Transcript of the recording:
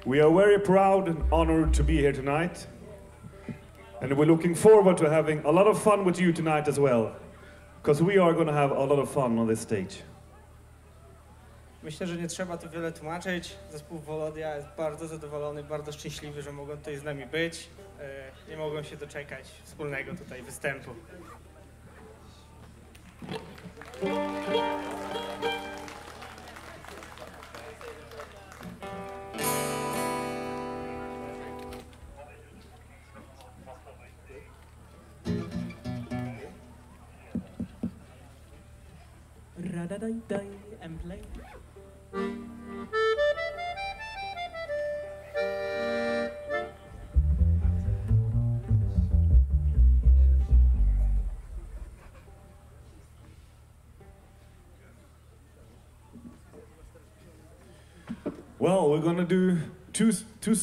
We are very proud and honored to be here tonight. And we're looking forward to having a lot of fun with you tonight as well. Because we are going to have a lot of fun on this stage. Myślę, że nie trzeba tu wiele tłumaczyć. Zespół Wolodia jest bardzo zadowolony, bardzo szczęśliwy, że mogą tutaj z nami być. Nie mogą się doczekać wspólnego tutaj występu. Ra-da-dai-dai and play. Well, we're gonna do two